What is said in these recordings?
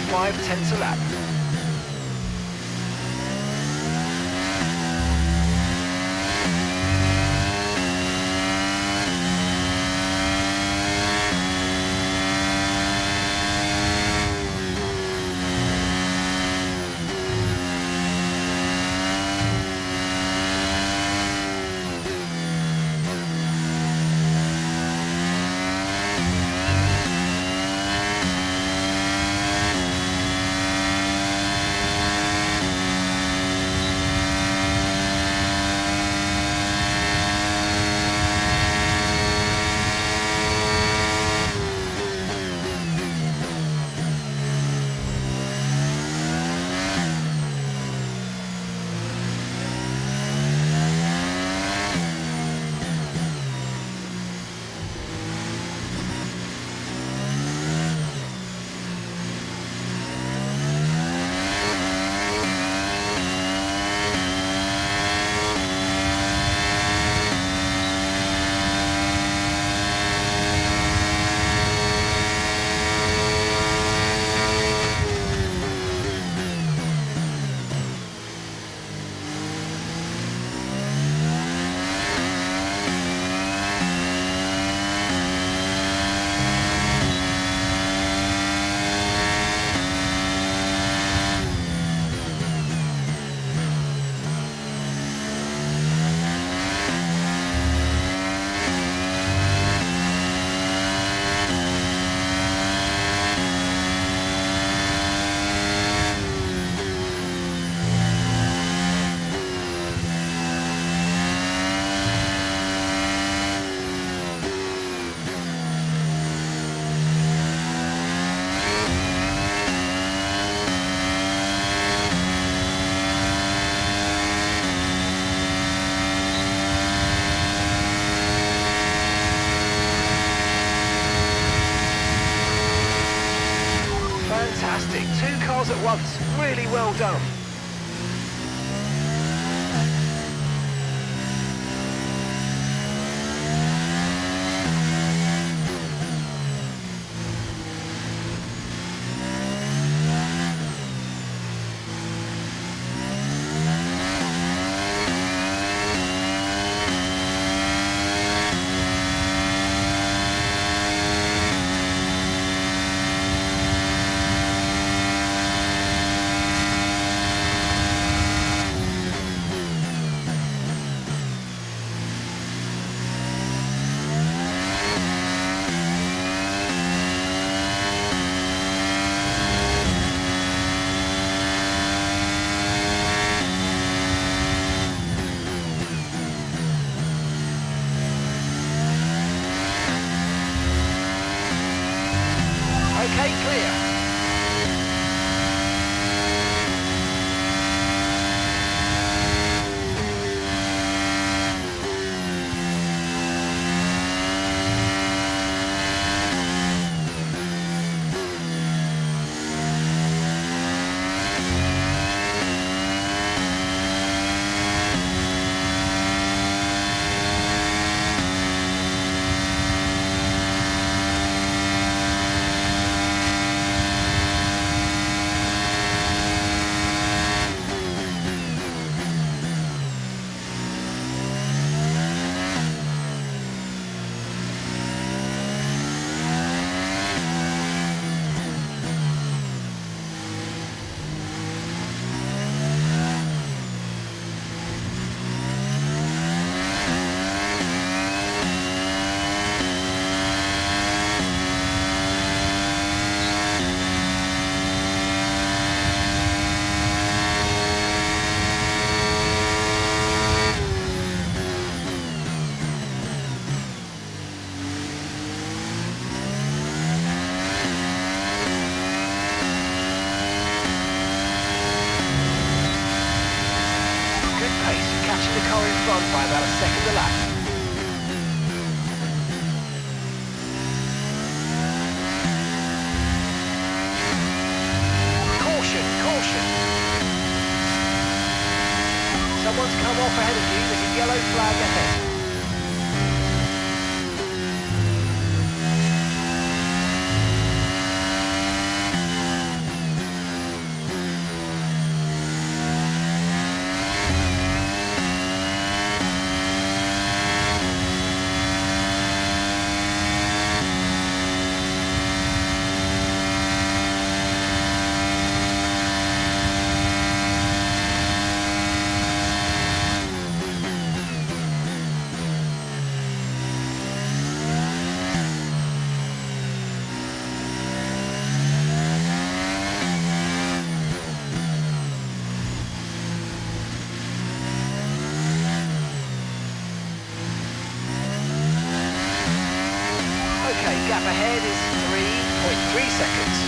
5/10 a lap. Fantastic, 2 cars at once, really well done. Okay, clear. Catching the car in front by about a second a lap. Caution, caution. Someone's come off ahead of you, there's a yellow flag ahead. ahead is 3.3 seconds.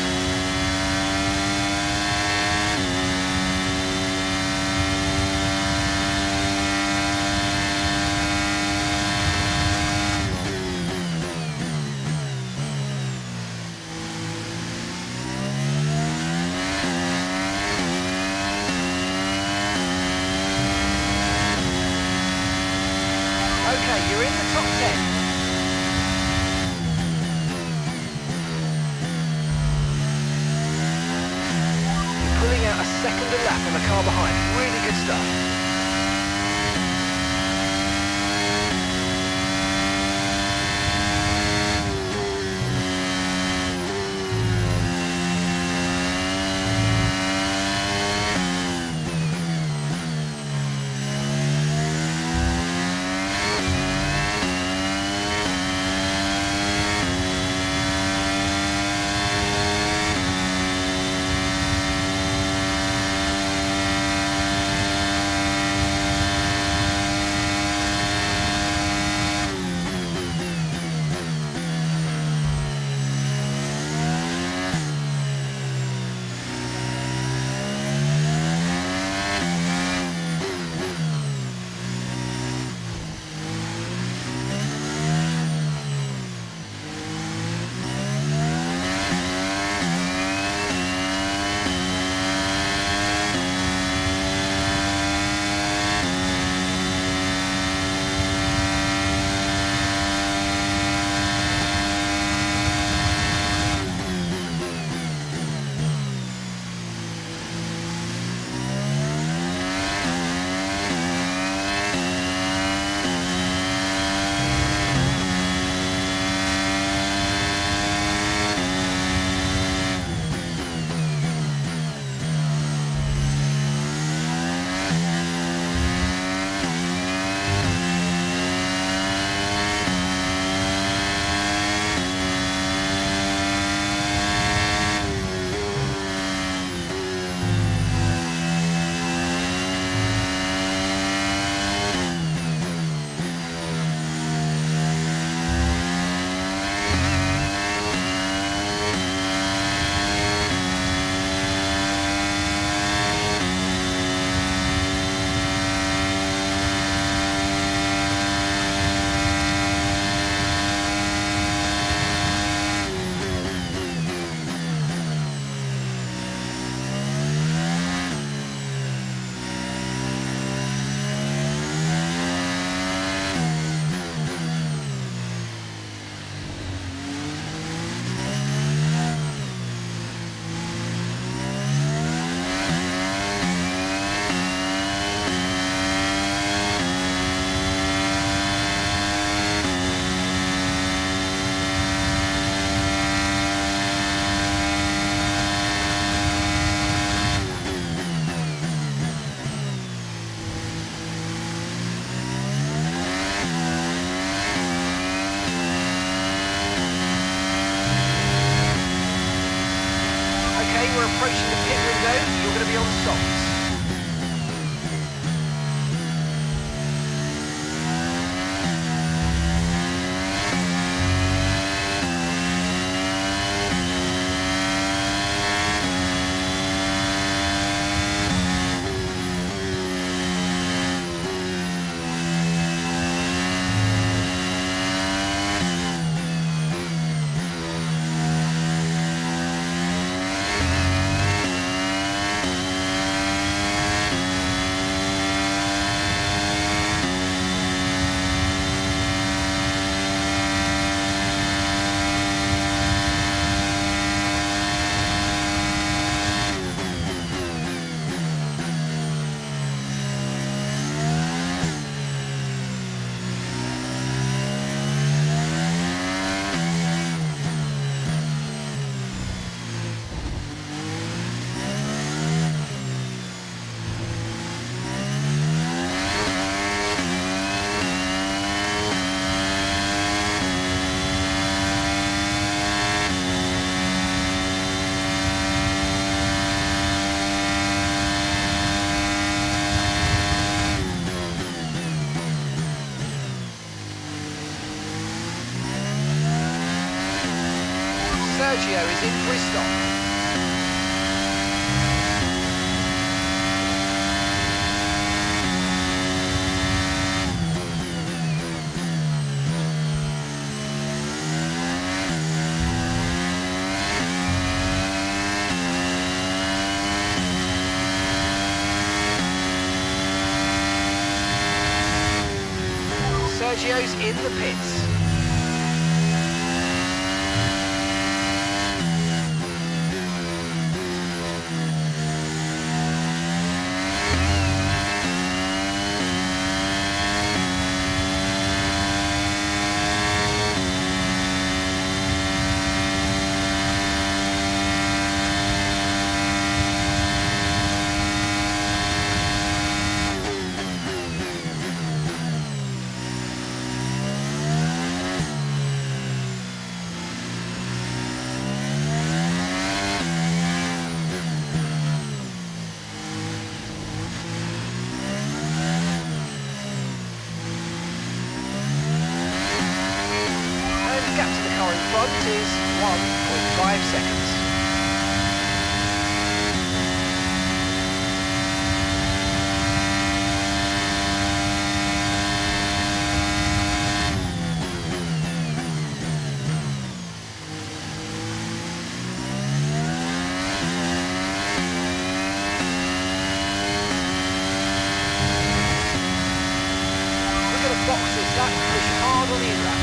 Okay, you're in the top 10. Pulling out a second a lap on the car behind. Really good stuff. Sergio is in for his stop. Sergio's in the pits. Front is 1.5 seconds. Look at the boxes that push hard on the in-lap.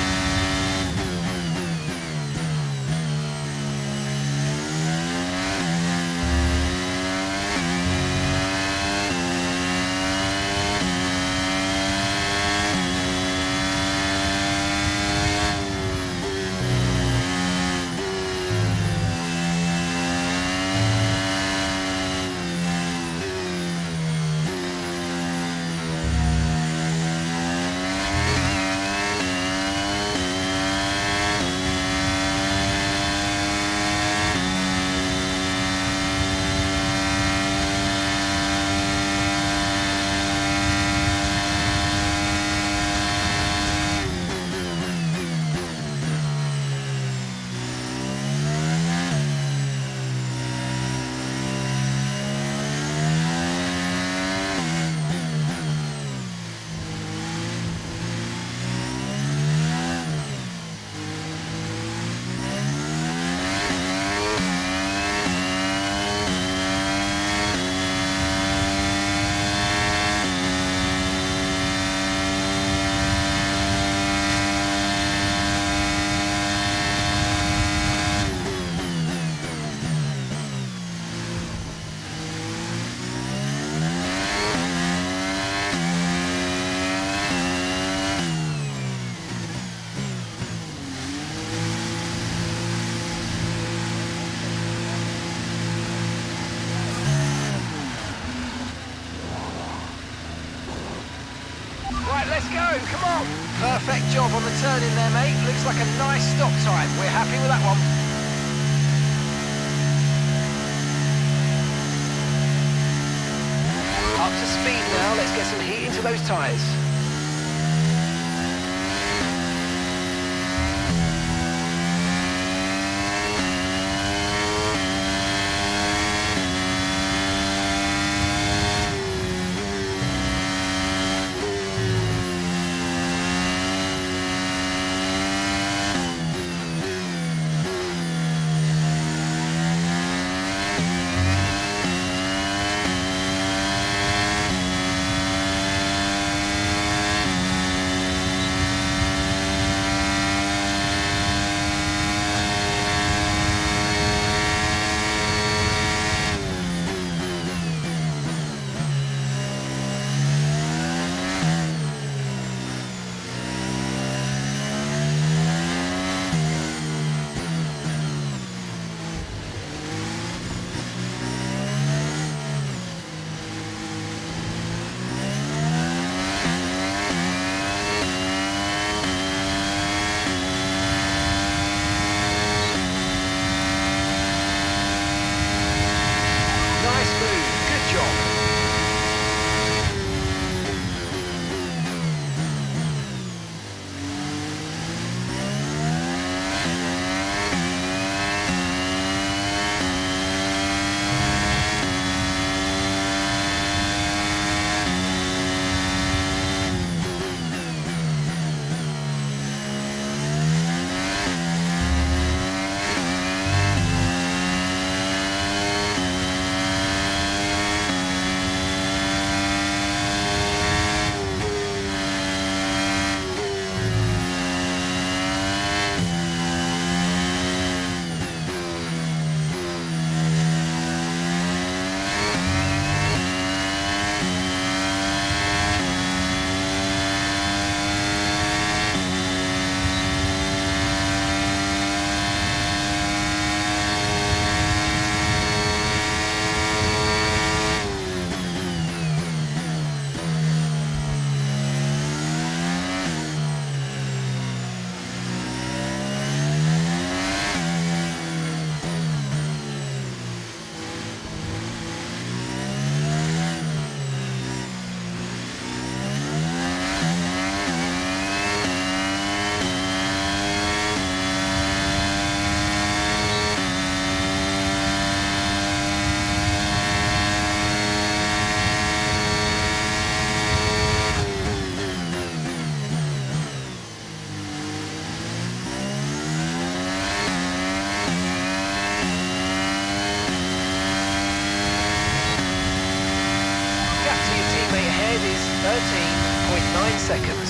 Right, let's go, come on. Perfect job on the turn in there, mate. Looks like a nice stop time. We're happy with that one. Up to speed now, let's get some heat into those tyres. 9 seconds.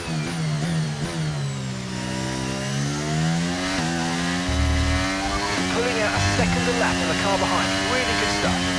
Pulling out a second a lap on the car behind. Really good stuff.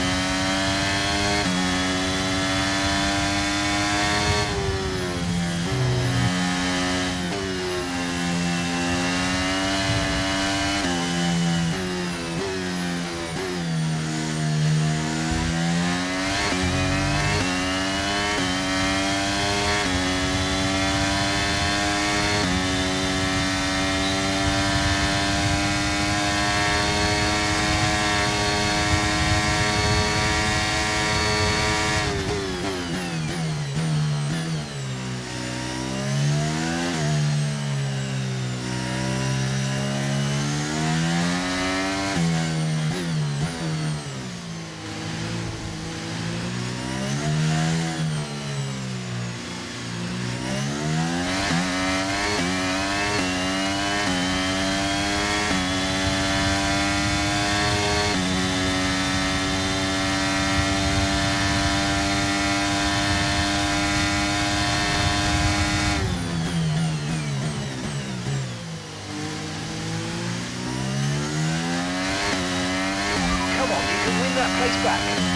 That place back.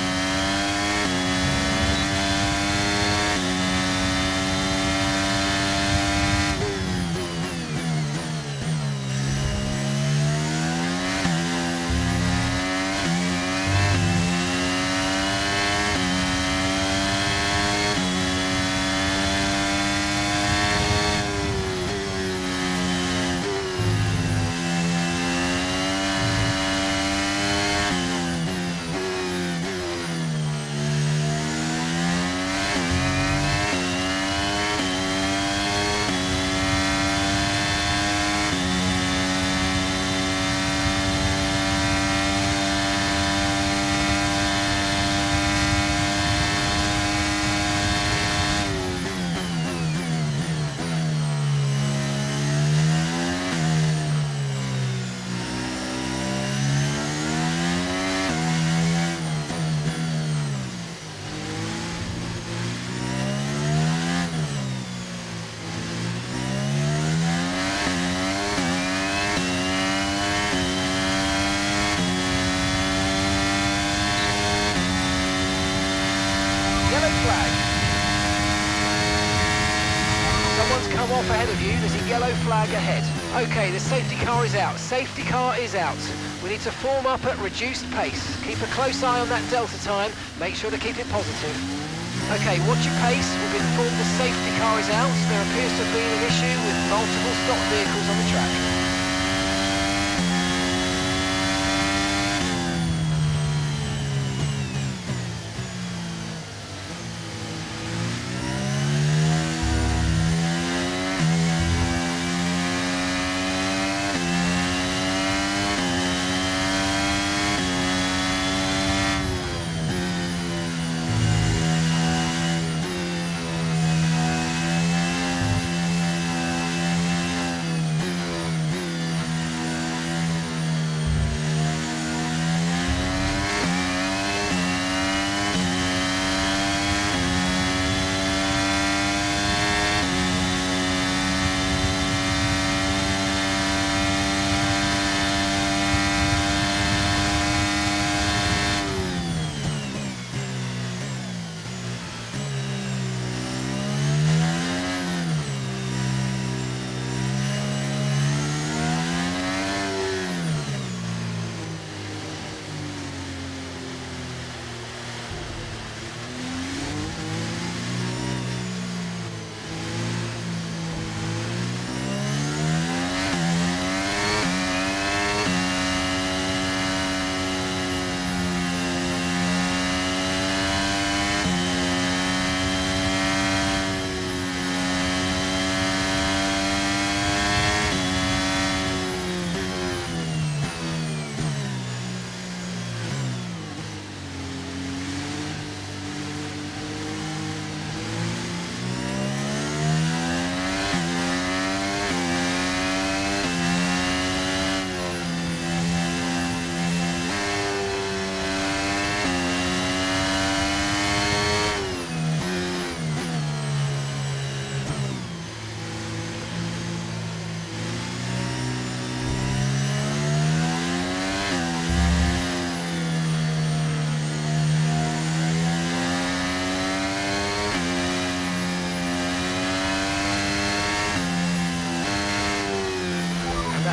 Come off ahead of you, there's a yellow flag ahead. Okay, the safety car is out. Safety car is out. We need to form up at reduced pace. Keep a close eye on that delta time. Make sure to keep it positive. Okay, watch your pace. We've been informed the safety car is out. There appears to have been an issue with multiple stock vehicles on the track.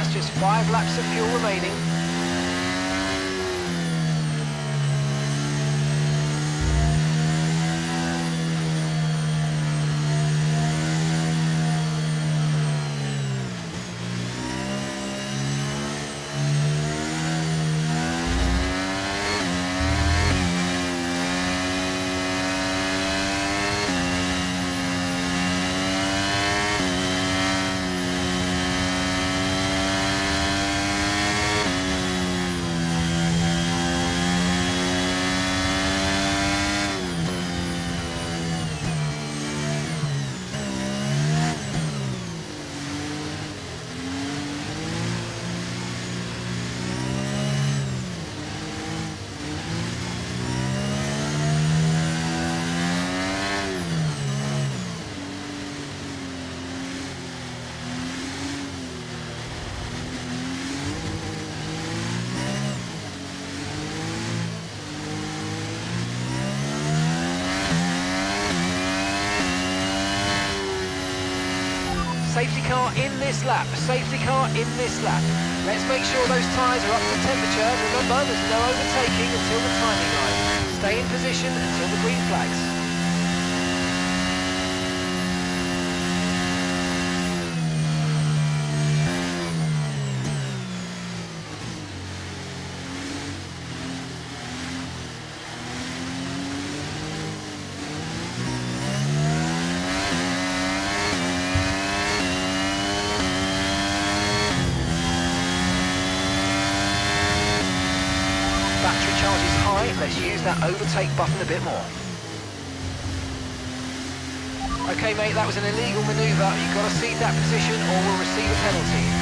drivers, just 5 laps of fuel remaining. Safety car in this lap, safety car in this lap. Let's make sure those tyres are up to temperature. Remember, there's no overtaking until the timing line. Stay in position until the green flags. Battery charge is high, let's use that overtake button a bit more. Okay mate, that was an illegal manoeuvre. You've got to cede that position or we'll receive a penalty.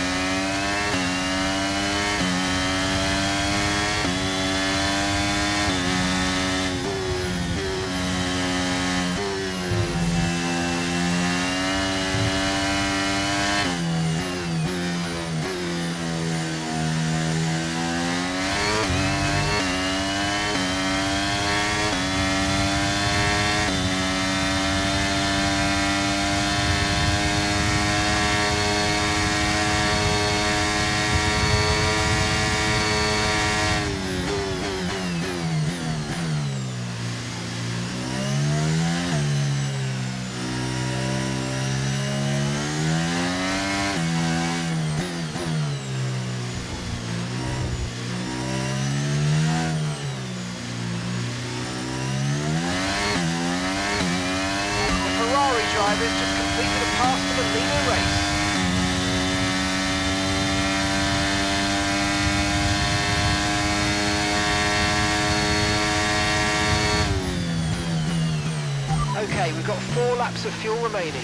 Drivers just completed a pass for the leader race. Okay, we've got 4 laps of fuel remaining.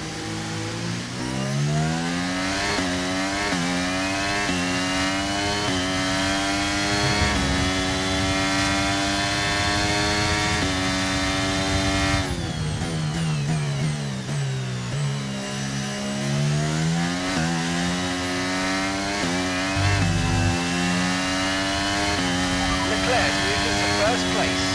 Leclerc's moved into first place.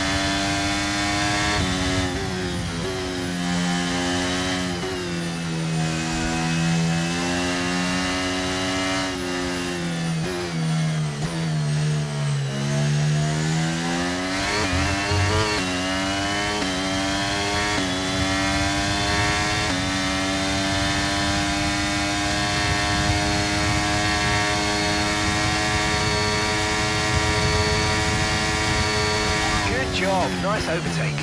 Good job, nice overtake.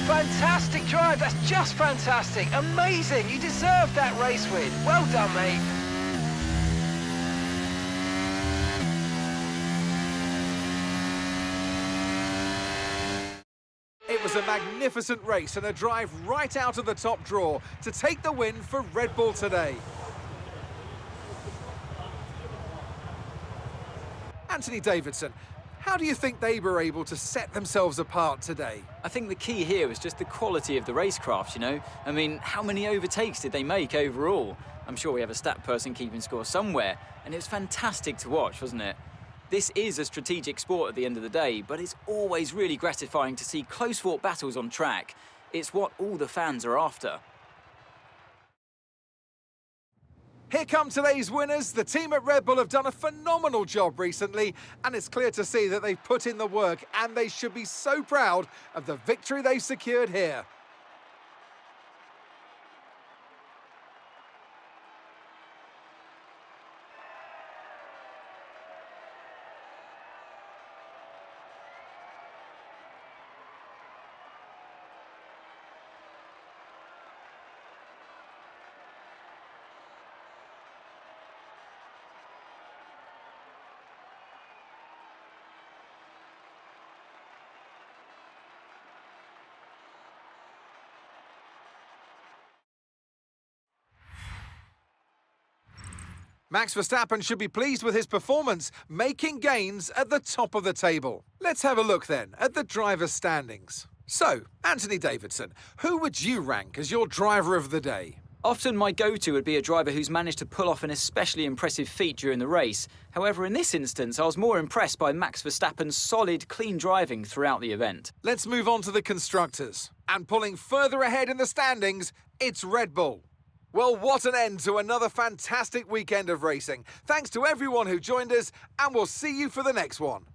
Fantastic drive, that's just fantastic. Amazing, you deserve that race win. Well done, mate. It was a magnificent race and a drive right out of the top draw to take the win for Red Bull today. Anthony Davidson, how do you think they were able to set themselves apart today? I think the key here was just the quality of the racecraft, you know? I mean, how many overtakes did they make overall? I'm sure we have a stat person keeping score somewhere, and it was fantastic to watch, wasn't it? This is a strategic sport at the end of the day, but it's always really gratifying to see close-fought battles on track. It's what all the fans are after. Here come today's winners. The team at Red Bull have done a phenomenal job recently, and it's clear to see that they've put in the work, and they should be so proud of the victory they've secured here. Max Verstappen should be pleased with his performance, making gains at the top of the table. Let's have a look then at the driver's standings. So, Anthony Davidson, who would you rank as your driver of the day? Often my go-to would be a driver who's managed to pull off an especially impressive feat during the race. However, in this instance, I was more impressed by Max Verstappen's solid, clean driving throughout the event. Let's move on to the constructors. And pulling further ahead in the standings, it's Red Bull. Well, what an end to another fantastic weekend of racing. Thanks to everyone who joined us, and we'll see you for the next one.